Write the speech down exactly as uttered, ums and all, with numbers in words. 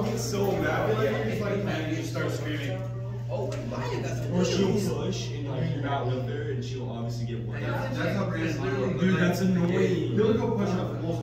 get so mad. And you just start screaming. Oh, why? That's or she'll push and like you're not with her and she'll obviously get one. That's how Brandon. Dude, that's annoying. He'll go push up.